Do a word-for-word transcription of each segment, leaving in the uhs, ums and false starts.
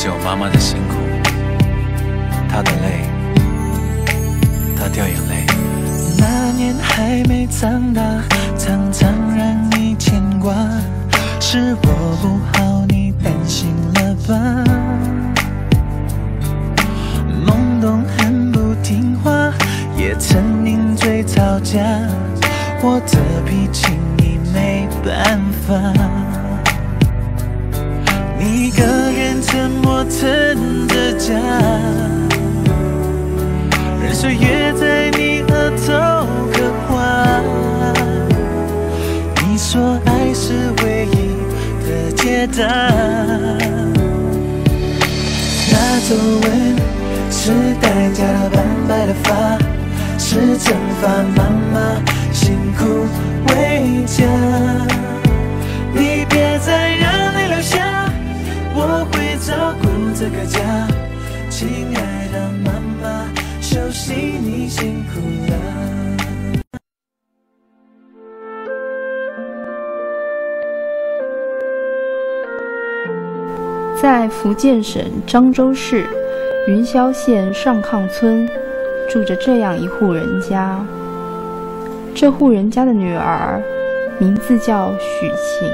有妈妈的辛苦，她的泪，她掉眼泪。 那年还没长大，常常让你牵挂，是我不好，你担心了吧？懵懂很不听话，也曾顶嘴吵架，我的脾气你没办法。你一个人沉默撑着家，任岁月在你额头刻画。你说爱是唯一的解答，那皱纹是代价的斑白的发，是惩罚妈妈辛苦为家。你别再让泪流下，我会照顾这个家。亲爱的妈妈，休息你辛苦了。 在福建省漳州市云霄县上抗村，住着这样一户人家。这户人家的女儿名字叫许晴。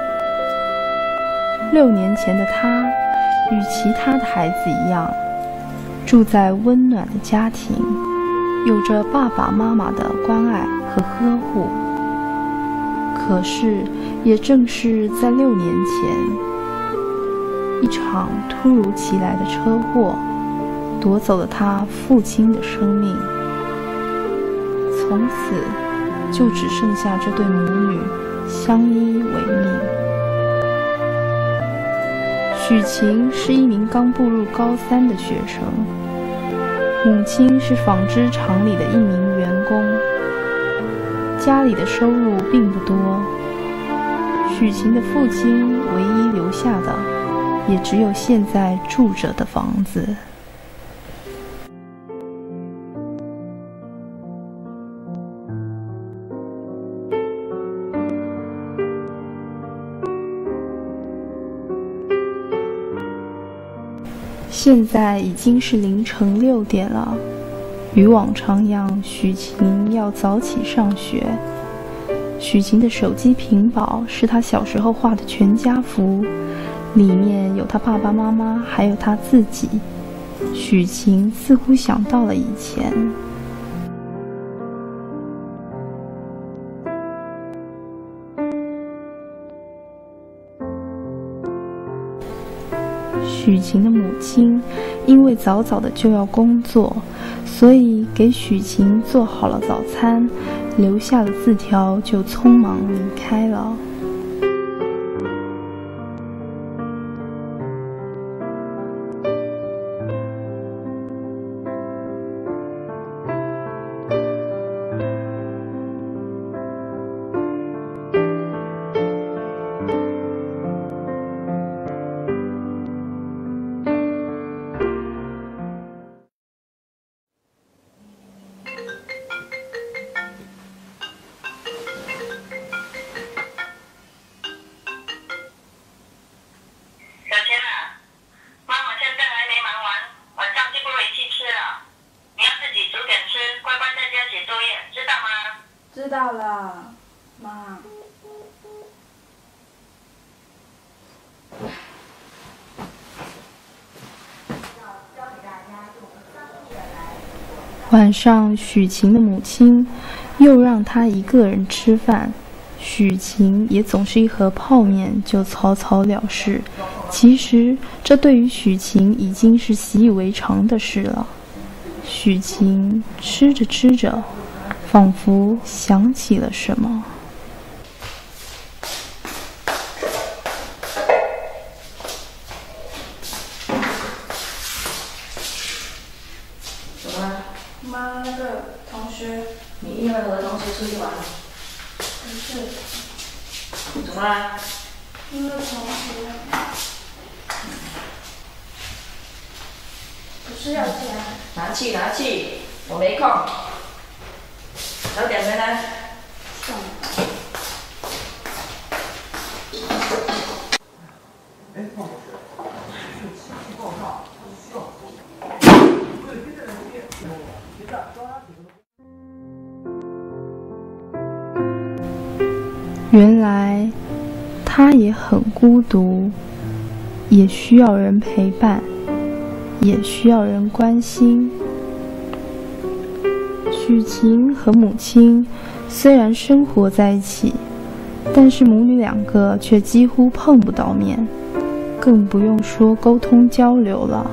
六年前的她，与其他的孩子一样，住在温暖的家庭，有着爸爸妈妈的关爱和呵护。可是，也正是在六年前，一场突如其来的车祸夺走了他父亲的生命，从此就只剩下这对母女相依为命。许晴是一名刚步入高三的学生，母亲是纺织厂里的一名员工，家里的收入并不多。许晴的父亲唯一留下的也只有现在住着的房子。现在已经是凌晨六点了，与往常样，许晴要早起上学。许晴的手机屏保是她小时候画的全家福，里面有她爸爸妈妈，还有她自己。许晴似乎想到了以前。许晴的母亲因为早早的就要工作，所以给许晴做好了早餐，留下了字条就匆忙离开了。 知道了，妈。 晚上，许晴的母亲又让她一个人吃饭，许晴也总是一盒泡面就草草了事。其实，这对于许晴已经是习以为常的事了。许晴吃着吃着，仿佛想起了什么。 怎么了？ 妈，那个同学， 你约了和同学出去玩了？ 不是。 怎么了？ 那个同学，不是要钱。 拿去拿去，我没空。早点回来。 算了。 哎，胖同学， 原来他也很孤独，也需要人陪伴，也需要人关心。许晴和母亲虽然生活在一起，但是母女两个却几乎碰不到面，更不用说沟通交流了。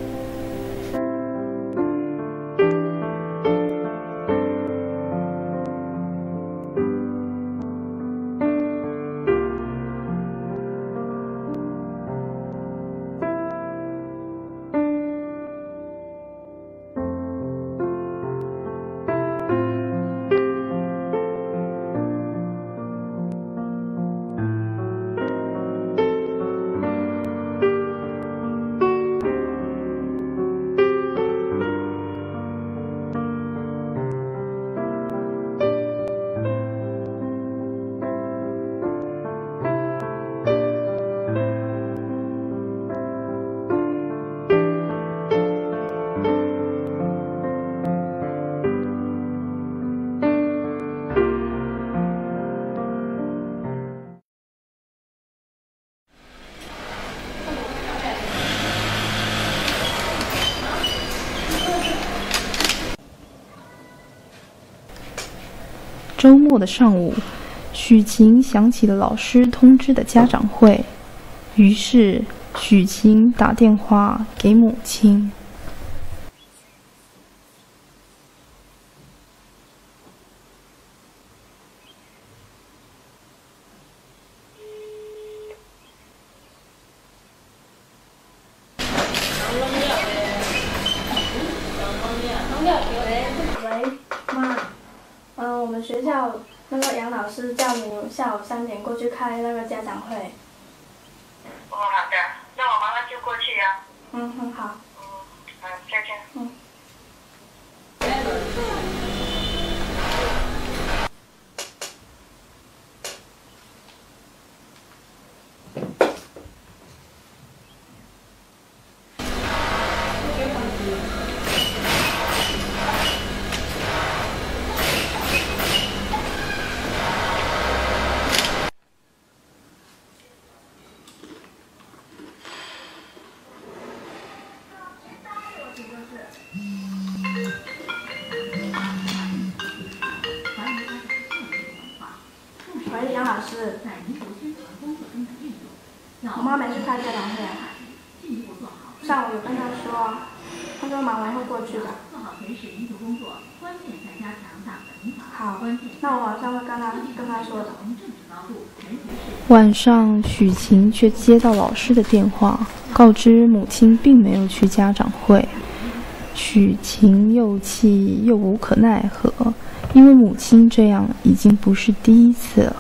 周末的上午，许晴想起了老师通知的家长会，于是许晴打电话给母亲。 喂，妈。嗯，我们学校那个杨老师叫你下午三点过去开那个家长会。 哦，好的，那我马上就过去啊。 嗯，很好。 嗯，嗯，再见。 嗯。喂，杨老师，我妈没去开家长会啊。上午有跟她说，她说忙完会过去的。好，那我晚上会跟她跟她说的。 晚上，许晴却接到老师的电话，告知母亲并没有去家长会。许晴又气又无可奈何，因为母亲这样已经不是第一次了。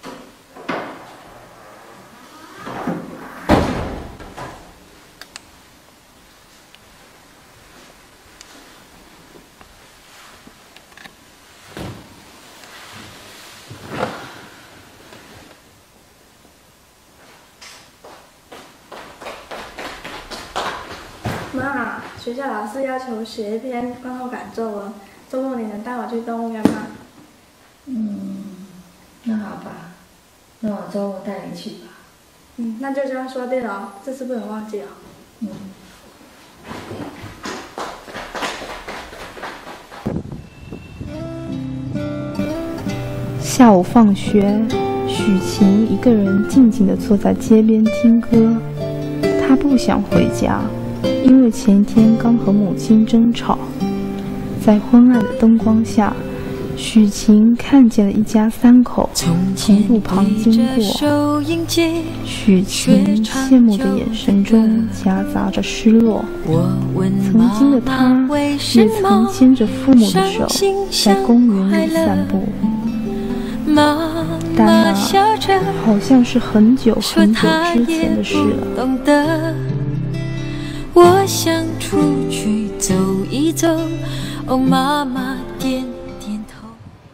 妈，学校老师要求写一篇观后感作文，周末你能带我去动物园吗？ 嗯，那好吧，那我周末带你去吧。 嗯，那就这样说定了哦，这次不能忘记哦。 嗯。 下午放学，许晴一个人静静地坐在街边听歌。她不想回家，因为前一天刚和母亲争吵。在昏暗的灯光下，许晴看见了一家三口从路旁经过。许晴羡慕的眼神中夹杂着失落。曾经的她也曾牵着父母的手在公园里散步，但那好像是很久很久之前的事了。 我想出去走一走，哦，妈妈点点头。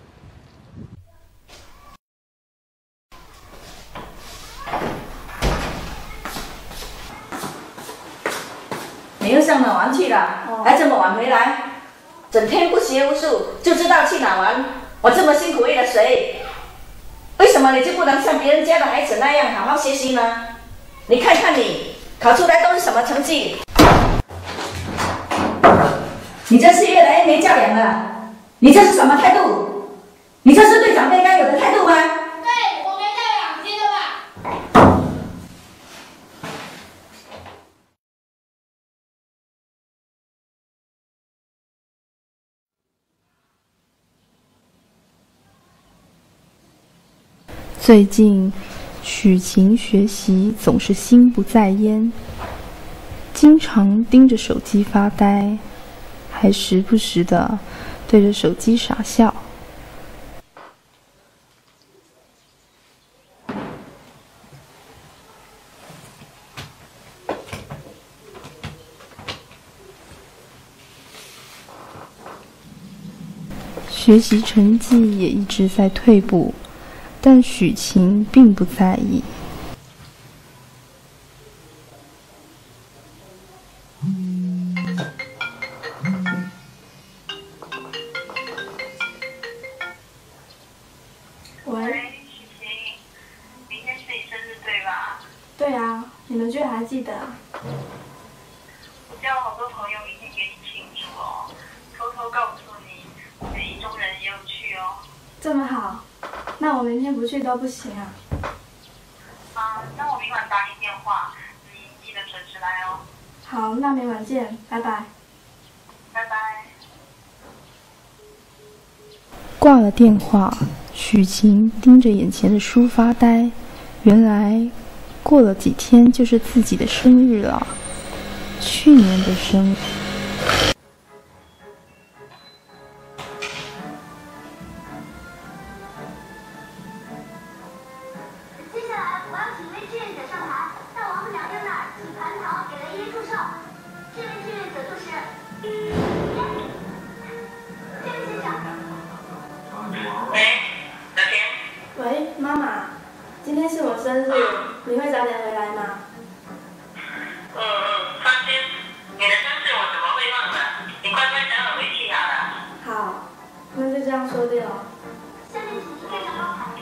你又上哪玩去了？哦、还这么晚回来？整天不学无术，就知道去哪玩。我这么辛苦为了谁？为什么么你就不能像别人家的孩子那样好好学习呢？你看看你考出来都是什么成绩？你这是越来越没教养了！你这是什么态度？你这是对长辈该有的态度吗？ 对，我没教养，记得吧？ 最近，许晴学习总是心不在焉，经常盯着手机发呆，还时不时地对着手机傻笑。学习成绩也一直在退步。但许晴并不在意。 喂， 许晴，明天是你生日对吧？ 对啊，你们居然还记得？ 我叫好多朋友明天给你庆祝哦，偷偷告诉你，我们一中人也有去哦。 这么好？那我明天不去都不行啊！ 啊，那我明晚打你电话，你记得准时来哦。 好，那明晚见，拜拜。 拜拜。 挂了电话，许晴盯着眼前的书发呆。原来，过了几天就是自己的生日了，去年的生日。 喂，妈妈，今天是我生日，你会早点回来吗？ 嗯嗯，放心，你的生日我怎么会忘了？你乖乖等我回去好了。 好，那就这样说定了。 下面请您盖上包牌。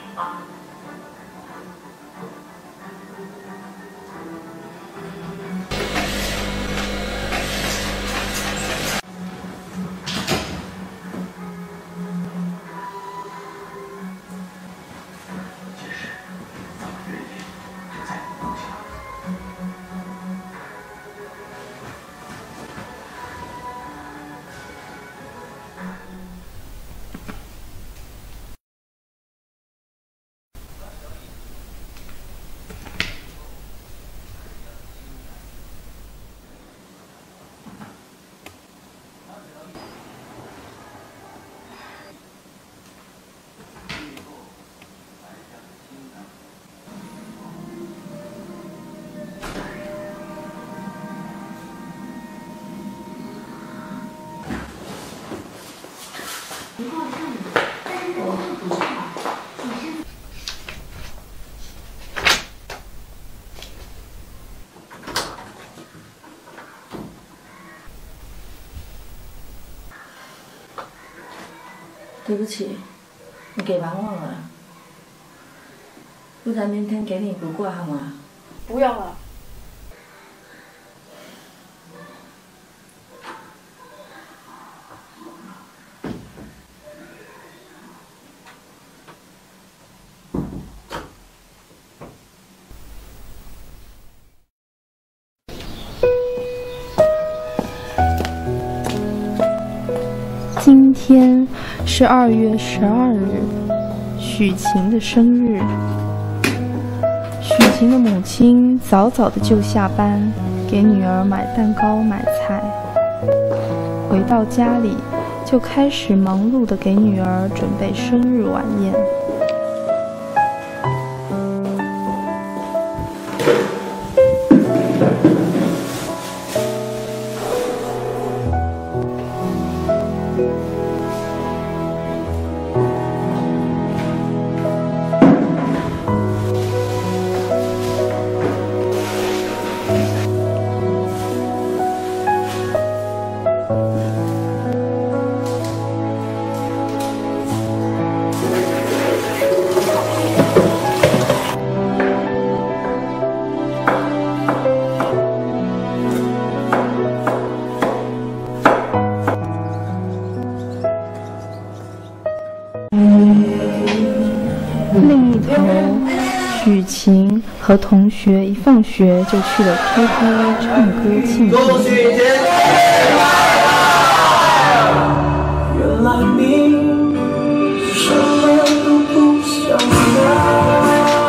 对不起，你给忙忘了，不然明天给你补挂好吗？ 不用了。 今天是二月十二日，许晴的生日。许晴的母亲早早的就下班，给女儿买蛋糕、买菜。回到家里，就开始忙碌的给女儿准备生日晚宴。 另一头，许晴和同学一放学就去了 K T V 唱歌庆祝。 原来你什么都不想要。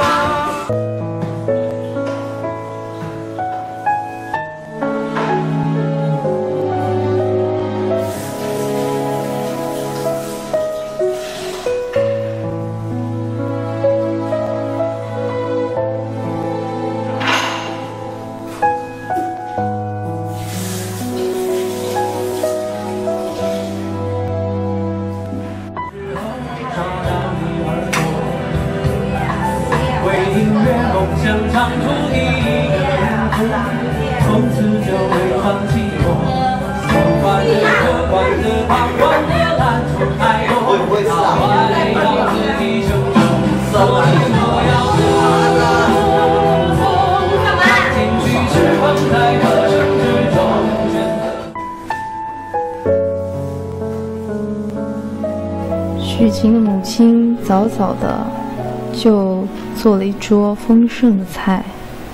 许晴的母亲早早的就做了一桌丰盛的菜。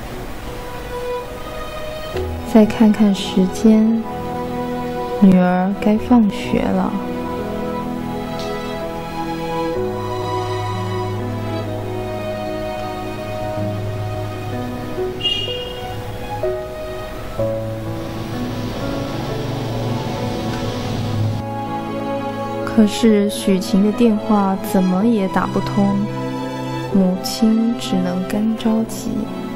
再看看时间，女儿该放学了。可是许晴的电话怎么也打不通，母亲只能干着急。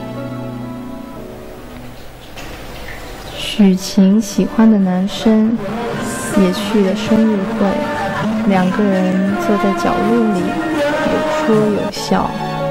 许晴喜欢的男生也去了生日会，两个人坐在角落里有说有笑。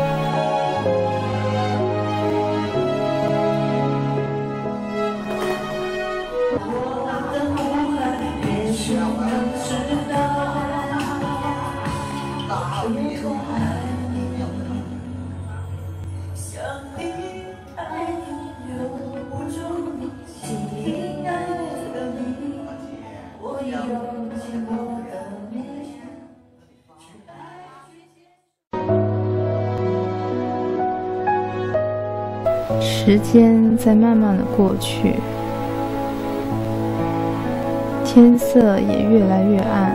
时间在慢慢的过去，天色也越来越暗，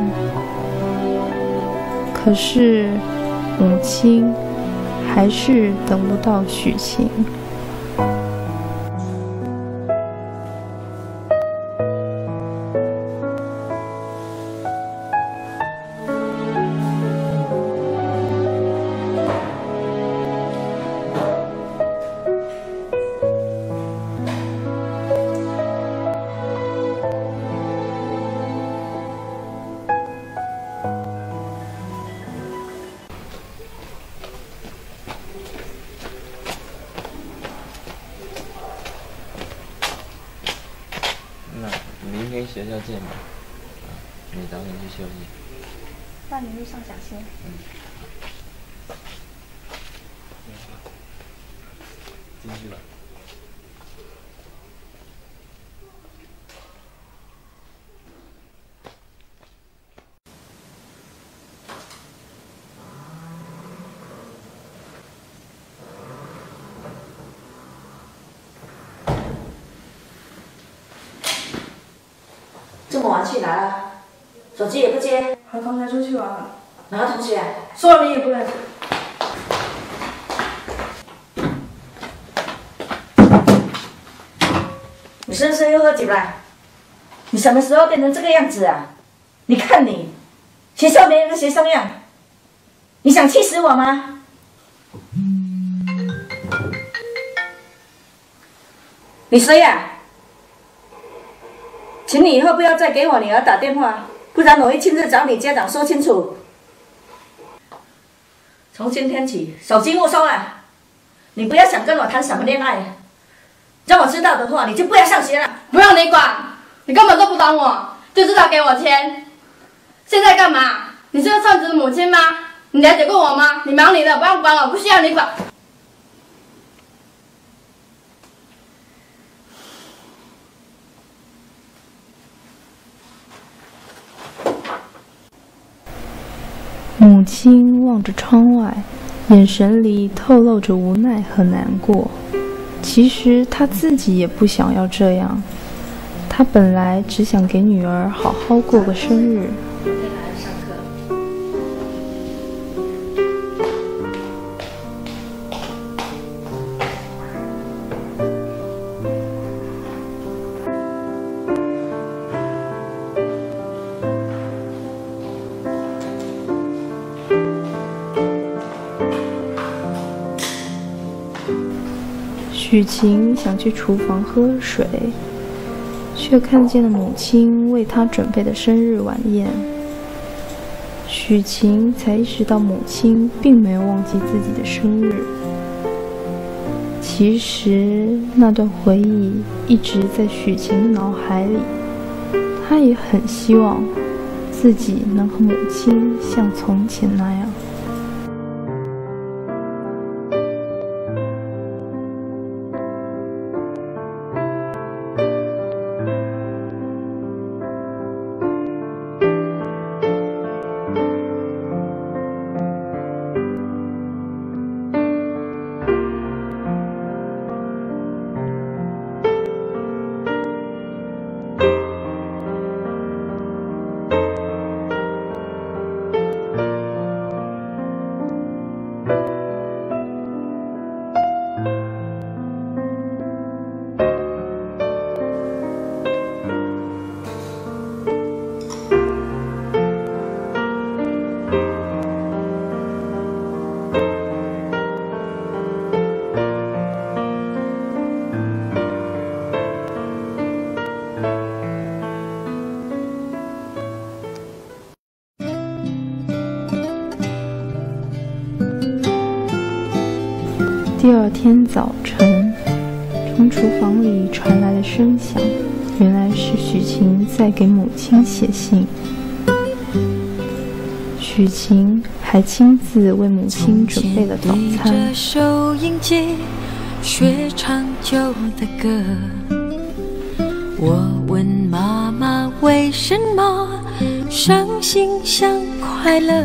可是母亲还是等不到许晴。 明天学校见吧，啊，你早点去休息。 那你路上小心。 嗯。进去吧。 这么晚去哪了？手机也不接。 和同学出去玩了。 哪个同学？ 说了你也不认识。 你是不是又喝酒了？你什么时候变成这个样子啊？你看你，学校没人个学生样，你想气死我吗？你谁呀、啊？请你以后不要再给我女儿打电话，不然我会亲自找你家长说清楚。从今天起，手机没收了，你不要想跟我谈什么恋爱。让我知道的话，你就不要上学了。 不用你管，你根本都不懂我，就知道给我钱。现在干嘛？你是个称职的母亲吗？你了解过我吗？你忙你的，不用管我，不需要你管。 母亲望着窗外， 眼神里透露着无奈和难过。其实他自己也不想要这样，他本来只想给女儿好好过个生日。许晴想去厨房喝水，却看见了母亲为她准备的生日晚宴。许晴才意识到母亲并没有忘记自己的生日。其实那段回忆一直在许晴的脑海里，她也很希望自己能和母亲像从前那样。第二天早晨，从厨房里传来了声响，原来是许晴在给母亲写信。许晴还亲自为母亲准备了早餐。 着收音机，学唱旧的歌。我问妈妈为什么伤心像快乐，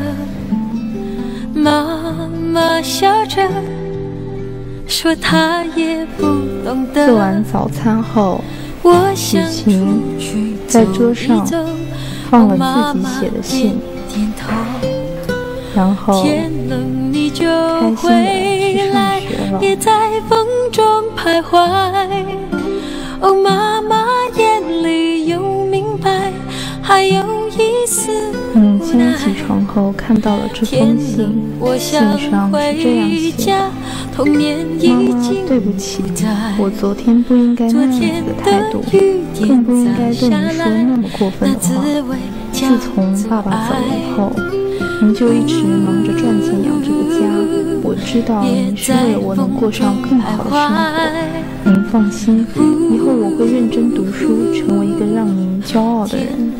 妈妈笑着说她也不懂得。 吃完早餐后，许晴在桌上放了自己写的信，然后开心的去上学了。 也在风中徘徊。哦，妈妈眼里有明白，还有一丝母亲起床后看到了这封信，信上是这样写的：妈妈，对不起，我昨天不应该那样子的态度，更不应该对您说那么过分的话。自从爸爸走了以后，您就一直忙着赚钱养这个家。我知道您是为了我能过上更好的生活，您放心，以后我会认真读书，成为一个让您骄傲的人。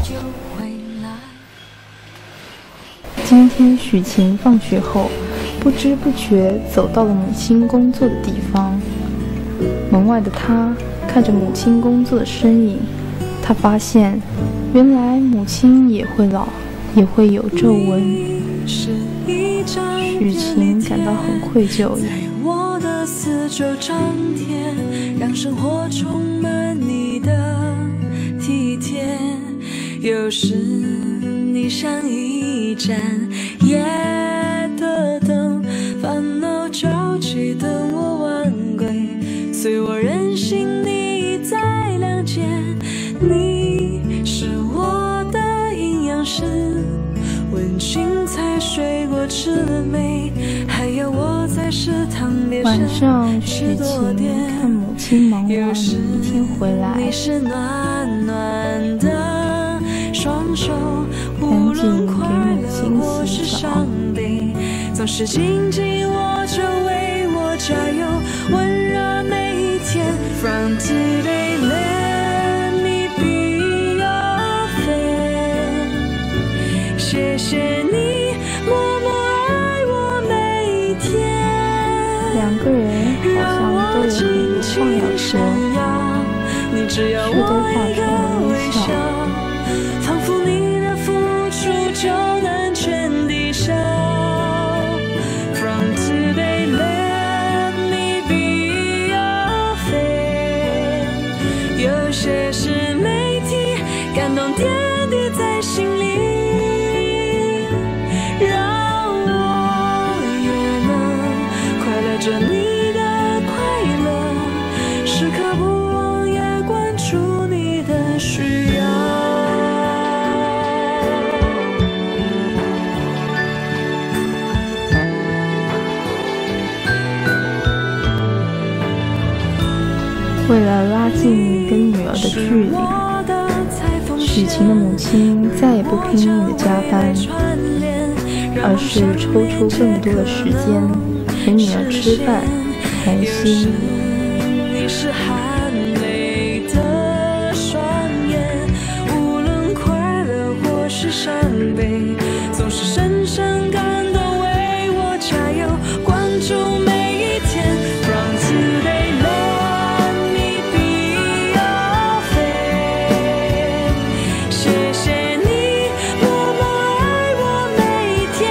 今天许晴放学后，不知不觉走到了母亲工作的地方。门外的她看着母亲工作的身影，她发现原来母亲也会老，也会有皱纹。许晴感到很愧疚， 在我的四周张贴，让生活充满你的体贴。有时你像一盏夜的灯，烦恼着急等我晚归，随我任性你已在谅解。你是我的营养师，问青菜水果吃了没，还要我在食堂别晚上许晴看母亲忙完一天回来， 你是暖暖的双手，无论快乐或是伤悲，总是紧紧握着为我加油，温热每一天。From today let me be your friend， 谢谢你默默爱我每一天。 两个人好像都有很多话要说，却都化成了微笑。 仿佛你的付出就能全抵消。From 心里，让我也能快乐着你的快乐，时刻不忘也关注你的需要。 为了拉近跟女儿的距离，许晴的母亲再也不拼命的加班，而是抽出更多的时间陪女儿吃饭、谈心。 你是含泪的双眼，无论快乐或是伤悲，总是深深感动，为我加油，关注每一天。From today let me be your friend， 谢谢你多么爱我每天，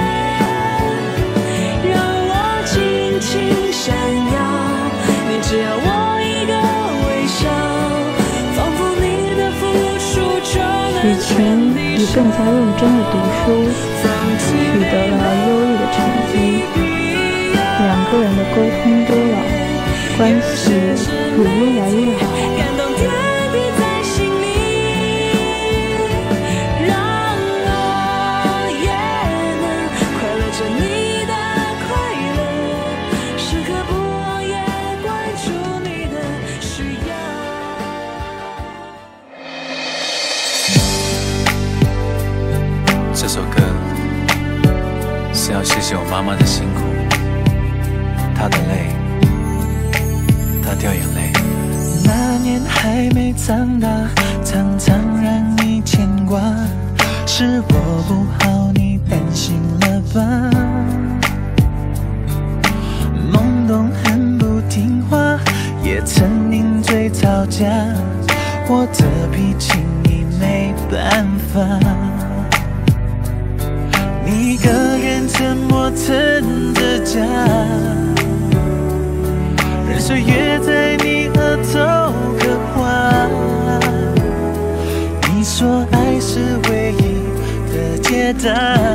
让我尽情闪耀，你只要我一个微笑，仿佛你的付出就能许晴也更加认真的读书，取得了优异的成绩，两个人的沟通多了，关系也越来越好。 感动天地在心里，让我也能快乐着你的快乐，时刻不忘也关注你的需要。 这首歌是要谢谢我妈妈的辛苦，她的泪，她掉眼泪。 那年还没长大，常常让你牵挂，是我不好，你担心了吧？懵懂很不听话，也曾顶嘴吵架，我的脾气你没办法。你一个人沉默撑着家，任岁月在你额头刻画。你说爱是唯一的解答，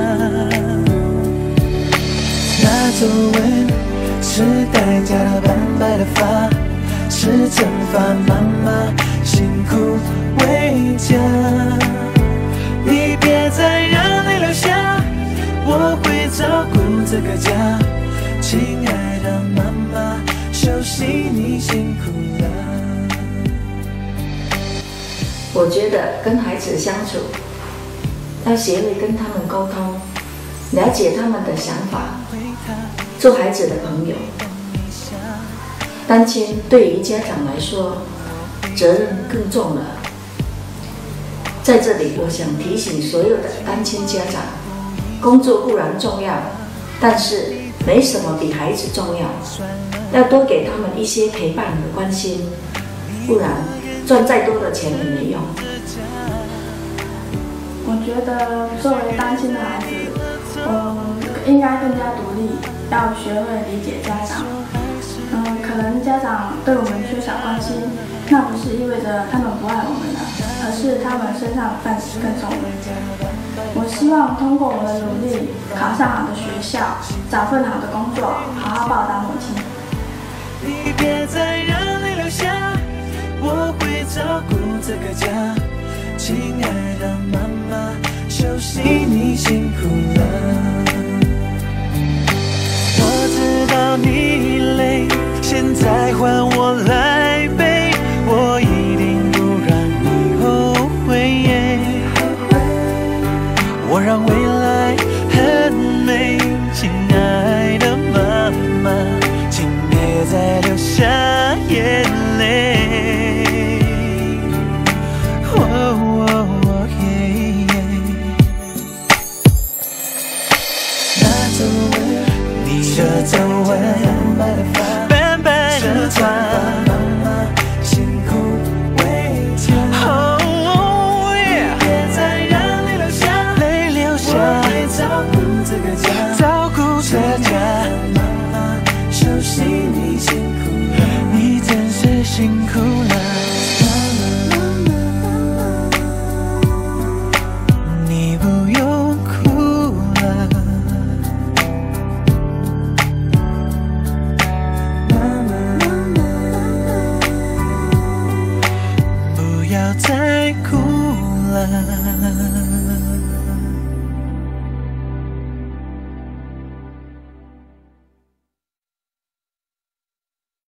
那皱纹是代价的斑白的发，是惩罚妈妈辛苦为家。你别再让泪流下，我会照顾这个家，亲爱的妈妈，休息你辛苦了。 我觉得跟孩子相处，要学会跟他们沟通，了解他们的想法，做孩子的朋友。单亲对于家长来说，责任更重了。在这里，我想提醒所有的单亲家长，工作固然重要，但是没什么比孩子重要。要多给他们一些陪伴和关心，不然赚再多的钱也没用。 我觉得作为单亲的孩子，嗯，应该更加独立，要学会理解家长。嗯，可能家长对我们缺少关心，那不是意味着他们不爱我们了，而是他们身上担子更重。我希望通过我的努力，考上好的学校，找份好的工作，好好报答母亲。 你别再让泪流下，我会照顾这个家，亲爱的妈妈，休息你辛苦了。我知道你累，现在换我来背，我一定不让你后悔。我让未来很美，亲爱的妈妈，请别再流下眼泪。哦哦哦耶耶，那皱纹，你的皱纹，斑白的发，妈妈辛苦为家。哦耶，别再让泪流下，泪流下，我会照顾这个家，照顾这家。妈妈，休息你辛苦了，你真是辛苦。